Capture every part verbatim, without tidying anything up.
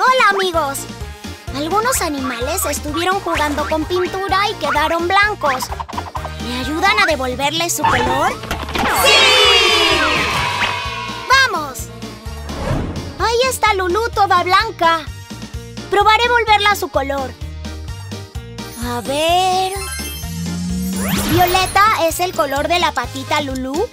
Hola, amigos. Algunos animales estuvieron jugando con pintura y quedaron blancos. ¿Me ayudan a devolverles su color? ¡Sí! ¡Vamos! Ahí está Lulú toda blanca. Probaré volverla a su color. A ver... ¿Violeta es el color de la patita Lulú?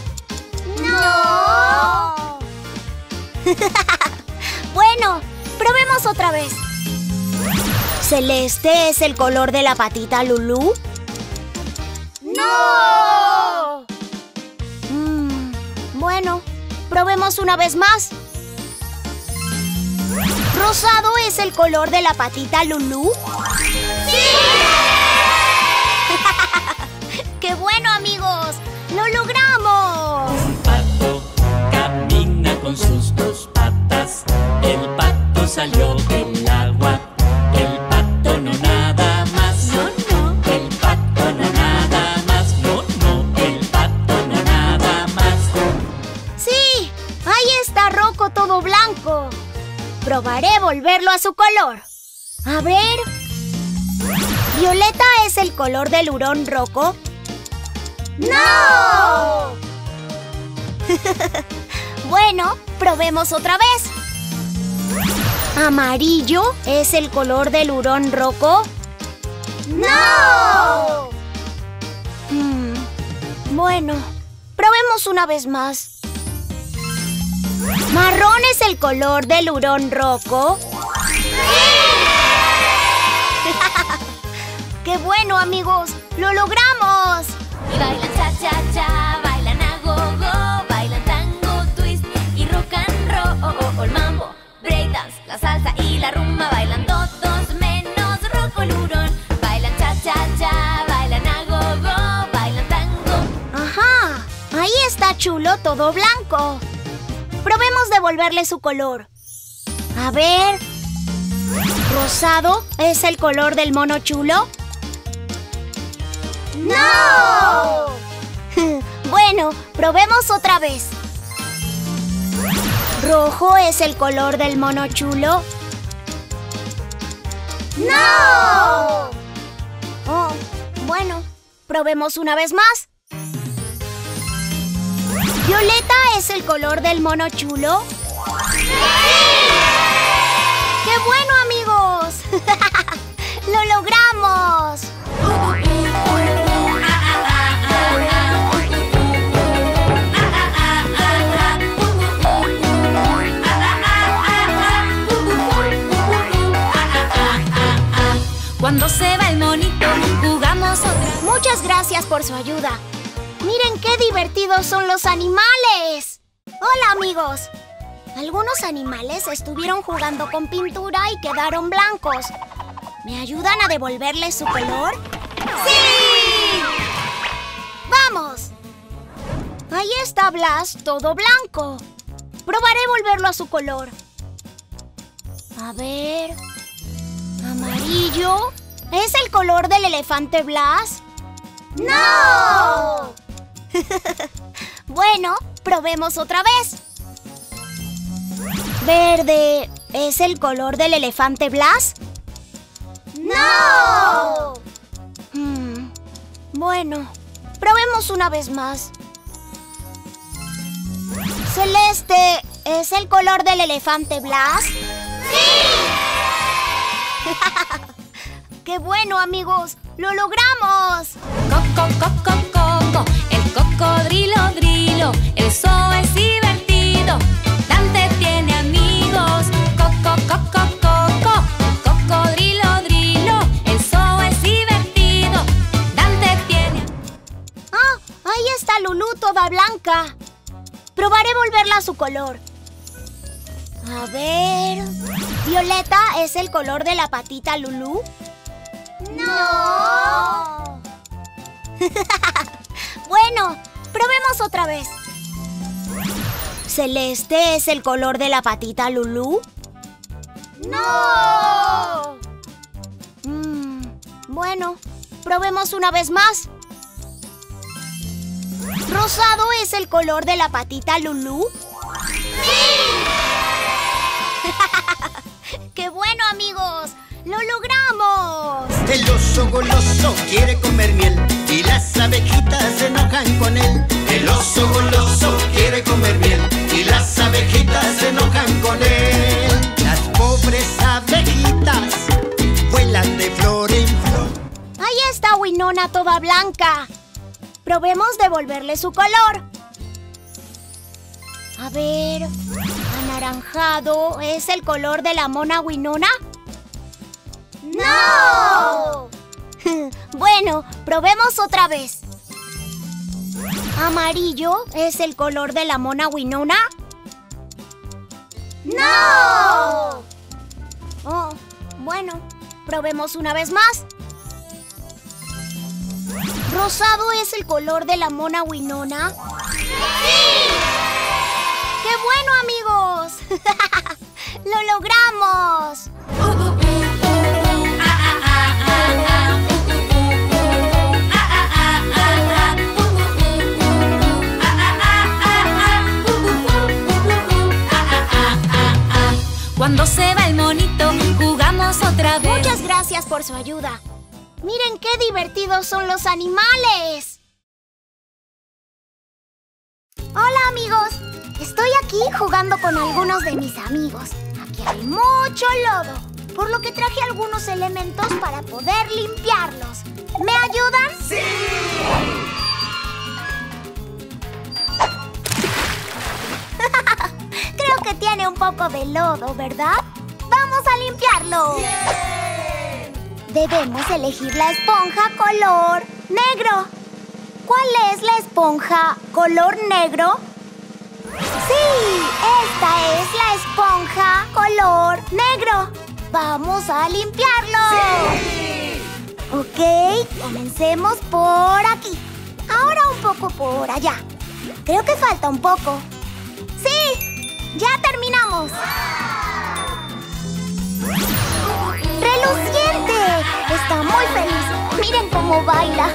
¡No! Bueno, probemos otra vez. ¿Celeste es el color de la patita Lulú? ¡No! Mm, bueno, probemos una vez más. ¿Rosado es el color de la patita Lulú? ¡Sí! ¡Qué bueno, amigos! ¡Lo logramos! Un pato camina con sus dos patas. El pato salió del agua. El pato no nada más. No, no. El pato no nada más. No, no. El pato no nada más. ¡Sí! Ahí está Rocco todo blanco. Probaré volverlo a su color. A ver... ¿Violeta es el color del hurón Rocco? ¡No! Bueno, probemos otra vez. ¿Amarillo es el color del hurón Rocco? ¡No! Hmm, bueno, probemos una vez más. ¿Marrón es el color del hurón Rocco? ¡Qué bueno, amigos! ¡Lo logramos! Y bailan cha-cha-cha, bailan a go-go, bailan tango, twist y rock and roll. El mambo, breakdance, la salsa y la rumba, bailan todos menos Rocco el hurón. Bailan cha-cha-cha, bailan a go-go, bailan tango. ¡Ajá! Ahí está Chulo todo blanco. Probemos devolverle su color. A ver... ¿Rosado es el color del mono Chulo? ¡No! Bueno, probemos otra vez. ¿Rojo es el color del mono Chulo? ¡No! Oh, bueno, probemos una vez más. ¿Violeta es el color del mono Chulo? ¡Qué bueno, amigos! ¡Lo logramos! Cuando se va el monito, jugamos otra. Muchas gracias por su ayuda. ¡Miren qué divertidos son los animales! ¡Hola, amigos! Algunos animales estuvieron jugando con pintura y quedaron blancos. ¿Me ayudan a devolverles su color? ¡Sí! ¡Vamos! Ahí está Blas, todo blanco. Probaré volverlo a su color. A ver... ¿Amarillo? ¿Es el color del elefante Blas? ¡No! Bueno, probemos otra vez. ¿Verde es el color del elefante Blas? ¡No! Hmm, bueno, probemos una vez más. ¿Celeste es el color del elefante Blas? ¡Sí! ¡Qué bueno, amigos! ¡Lo logramos! Coco, coco, coco, el cocodrilo drilo, el zoo es divertido, Dante tiene amigos. Coco, coco, coco, el cocodrilo drilo, el zoo es divertido, Dante tiene... ¡Ah! Ahí está Lulú toda blanca. Probaré volverla a su color. A ver... ¿Violeta es el color de la patita Lulú? ¡No! Bueno, probemos otra vez. ¿Celeste es el color de la patita Lulú? ¡No! Mm, bueno, probemos una vez más. ¿Rosado es el color de la patita Lulú? ¡Sí! ¡Qué bueno, amigos! ¡Lo logramos! El oso goloso quiere comer miel y las abejitas se enojan con él. El oso goloso quiere comer miel y las abejitas se enojan con él. Las pobres abejitas vuelan de flor en flor. Ahí está Winona toda blanca. Probemos devolverle su color. A ver... ¿anaranjado es el color de la mona Winona? ¡No! Bueno, probemos otra vez. ¿Amarillo es el color de la mona Winona? ¡No! Oh, bueno, probemos una vez más. ¿Rosado es el color de la mona Winona? ¡Sí! ¡Qué bueno, amigos! ¡Lo logramos! Cuando se va el monito, jugamos otra vez. Muchas gracias por su ayuda. ¡Miren qué divertidos son los animales! Hola, amigos. Estoy aquí jugando con algunos de mis amigos. Aquí hay mucho lodo, por lo que traje algunos elementos para poder limpiarlos. ¿Me ayudan? ¡Sí! Creo que tiene un poco de lodo, ¿verdad? ¡Vamos a limpiarlo! ¡Bien! Debemos elegir la esponja color negro. ¿Cuál es la esponja color negro? ¡Sí! ¡Esta es la esponja color negro! ¡Vamos a limpiarlo! ¡Sí! Ok, comencemos por aquí. Ahora un poco por allá. Creo que falta un poco. ¡Sí! ¡Ya terminamos! ¡Reluciente! Está muy feliz. Miren cómo baila.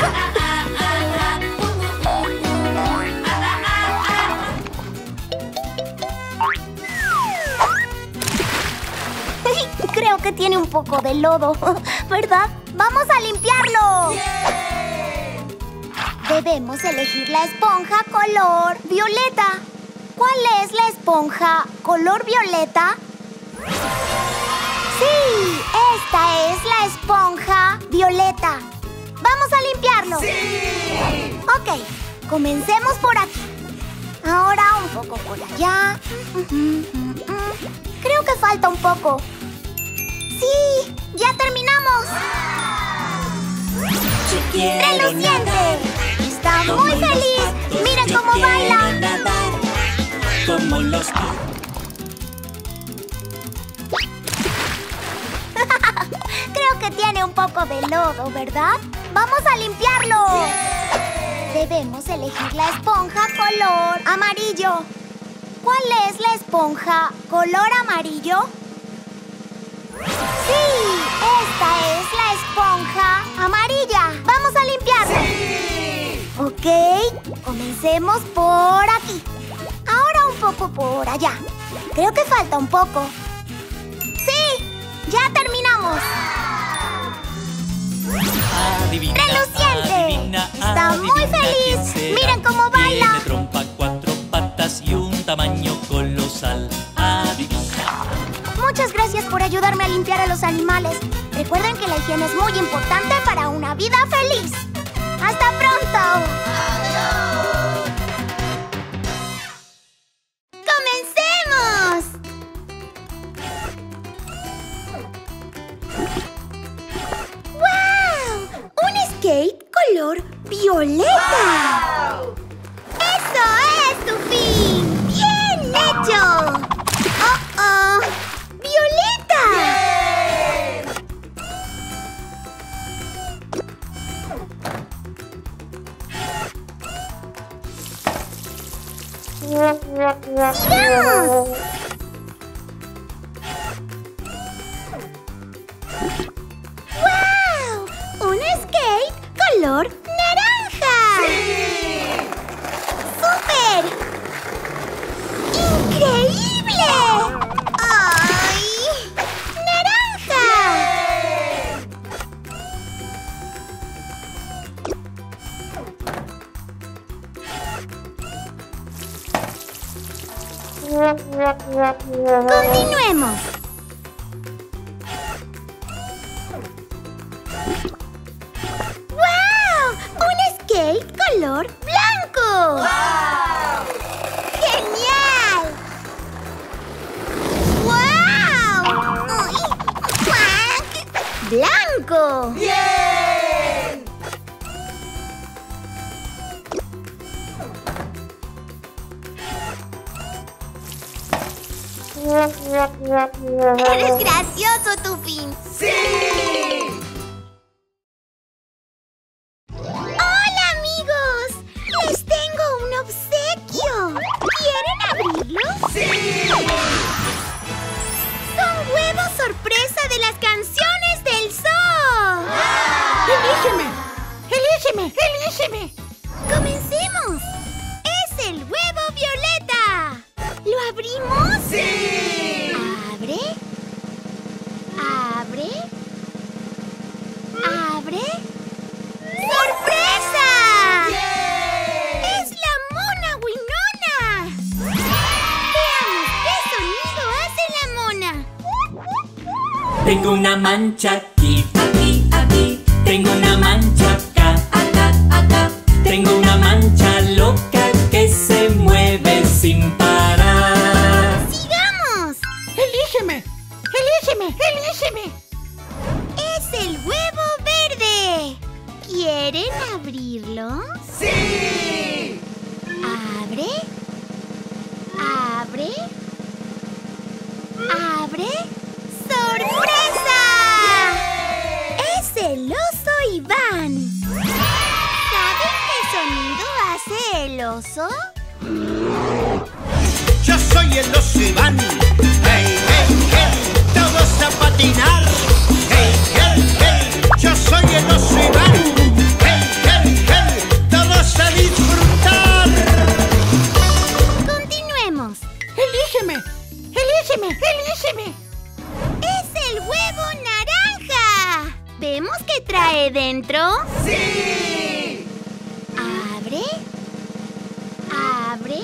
Creo que tiene un poco de lodo, ¿verdad? ¡Vamos a limpiarlo! ¡Bien! Debemos elegir la esponja color violeta. ¿Cuál es la esponja color violeta? ¡Sí! Esta es la esponja violeta. ¡Vamos a limpiarlo! ¡Sí! Ok, comencemos por aquí. Ahora un poco por allá. Creo que falta un poco. ¡Sí! ¡Ya terminamos! ¡Reluciente! ¡Está muy feliz! ¡Miren cómo baila! Nadar, como los... Creo que tiene un poco de lodo, ¿verdad? ¡Vamos a limpiarlo! Debemos elegir la esponja color amarillo. ¿Cuál es la esponja color amarillo? ¡Sí! ¡Esta es la esponja amarilla! ¡Vamos a limpiarla! ¡Sí! Ok, comencemos por aquí. Ahora un poco por allá. Creo que falta un poco. ¡Sí! ¡Ya terminamos! Adivina, ¡Reluciente! adivina, ¡Está adivina muy quién feliz! será. ¡Miren cómo baila! Tiene trompa, cuatro patas y un tamaño colosal. Adivina. Muchas gracias por ayudarme a limpiar a los animales. Recuerden que la higiene es muy importante para una vida feliz. ¡Hasta pronto! ¡Adiós! ¡Comencemos! ¡Wow! ¡Un skate color violeta! ¡Wow! ¡Eso es tu fin! ¡Bien hecho! ¡Oh, oh! ¡Violeta! ¡Sigamos! ¡Wow! ¡Un skate color naranja! ¡Sí! Continuemos. ¡Wow! ¡Un skate color blanco! ¡Wow! ¡Genial! ¡Wow! ¡Blanco! ¡Bien! ¡Eres gracioso, Tupin! ¡Sí! ¡Hola, amigos! ¡Les tengo un obsequio! ¿Quieren abrirlo? ¡Sí! ¡Son huevos sorpresa de las canciones del zoo! ¡Elígeme! ¡Elígeme! ¡Elígeme! ¡Comencemos! ¡Es el huevo violeta! ¿Lo abrimos? ¡Sí! Abre. Abre. Abre. ¡Sorpresa! ¡Bien! ¡Es la mona Winona! Veamos qué sonido hace la mona. Tengo una mancha aquí, aquí, aquí. Tengo una mancha acá, acá, acá. Tengo una mancha loca que se mueve sin parar. ¡Sigamos! ¡Elígeme! ¡Elígeme! ¡Elígeme! ¡Es el huevo verde! ¿Quieren abrirlo? ¡Sí! Abre. Abre. Abre. ¡Sorpresa! ¡Es el oso Iván! ¿Saben qué sonido hace el oso? Yo soy el oso Iván. ¡Hey, hey, hey! ¡Todos a patinar! ¡Hey, hey, hey! Yo soy el oso Iván. ¡Hey, hey, hey! ¡Todos a disfrutar! Continuemos. ¡Elígeme! ¡Elígeme! ¡Elígeme! ¡Es el huevo naranja! ¿Vemos qué trae dentro? ¡Sí! Abre. Abre.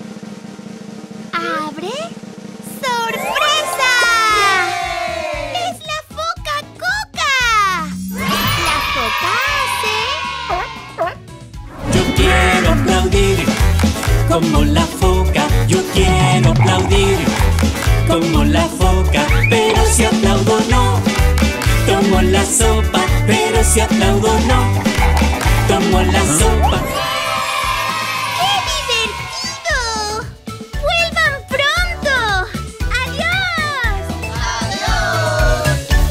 Abre. ¡Sorpresa! ¡Es la foca Coca! La foca hace... Yo quiero aplaudir como la foca. Yo quiero aplaudir como la foca. Pero si aplaudo no. Tomo la sopa. Pero si aplaudo no. Tomo la sopa. ¡Qué divertido! ¡Vuelvan pronto! ¡Adiós! ¡Adiós!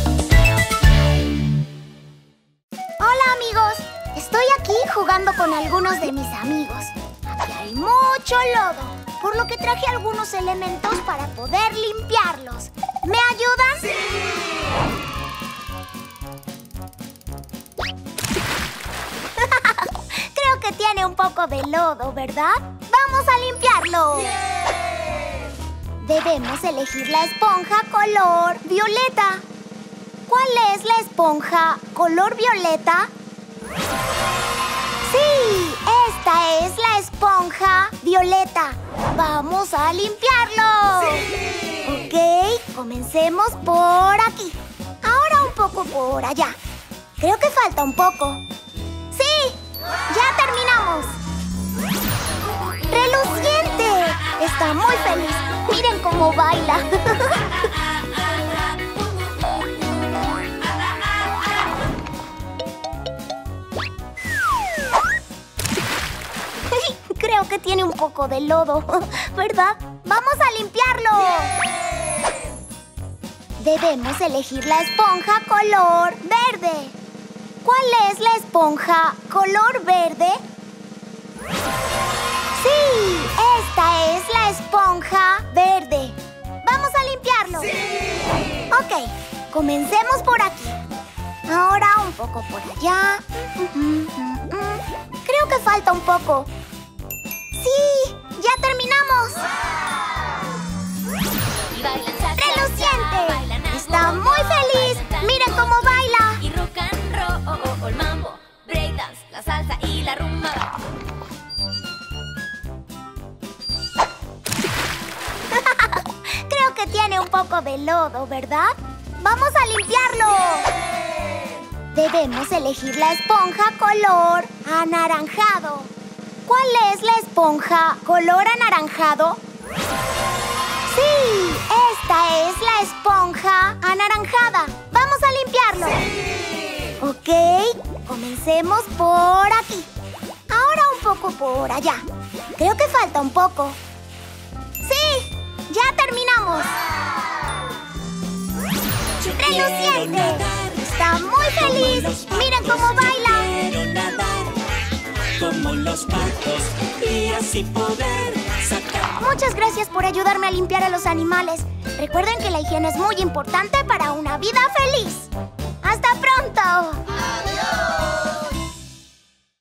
Hola, amigos. Estoy aquí jugando con algunos de mis amigos. Aquí hay mucho lodo, por lo que traje algunos elementos para poder limpiarlos. ¿Me ayudan? ¡Sí! Creo que tiene un poco de lodo, ¿verdad? ¡Vamos a limpiarlo! Debemos elegir la esponja color violeta. ¿Cuál es la esponja color violeta? ¡Sí! ¡Esta es la esponja violeta! ¡Vamos a limpiarlo! ¡Sí! Ok, comencemos por aquí. Ahora un poco por allá. Creo que falta un poco. ¡Sí! ¡Ya terminamos! ¡Reluciente! Está muy feliz. Miren cómo baila. Creo que tiene un poco de lodo, ¿verdad? ¡Vamos a limpiarlo! Debemos elegir la esponja color verde. ¿Cuál es la esponja color verde? ¡Sí! Esta es la esponja verde. ¡Vamos a limpiarlo! ¡Sí! Ok, comencemos por aquí. Ahora un poco por allá. Creo que falta un poco. ¡Sí! ¡Ya terminamos! Y bailan cha, cha, cha, ¡Reluciente! bailan a Está go, go, muy feliz. bailan tango, ¡Miren cómo baila! Y rock and roll, oh, oh, el mambo, breakdance, la salsa y la rumba. Creo de lodo, ¿verdad? ¡Vamos a limpiarlo! Debemos elegir la esponja color anaranjado. ¿Cuál es la esponja color anaranjado? ¡Sí! Esta es la esponja anaranjada. ¡Vamos a limpiarlo! ¡Sí! Ok, comencemos por aquí. Ahora un poco por allá. Creo que falta un poco. ¡Sí! ¡Ya terminamos! ¡Reluciente! ¡Está muy feliz! ¡Miren cómo baila! Quiero nadar como los patos y así poder sacar. Muchas gracias por ayudarme a limpiar a los animales. Recuerden que la higiene es muy importante para una vida feliz.